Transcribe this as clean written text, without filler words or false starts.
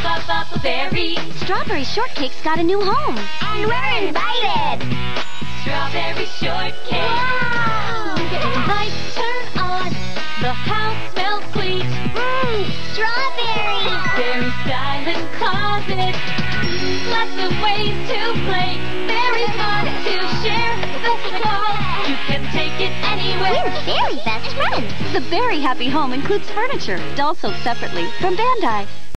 Berry. Strawberry Shortcake's got a new home. And we're invited! Strawberry shortcake. Wow! Lights turn on. The house smells sweet. Strawberry! Very silent closet. Lots of ways to play. Very fun to share. The claw. You can take it anywhere. We're very best friends! The Very Happy Home includes furniture, doll sold separately from Bandai.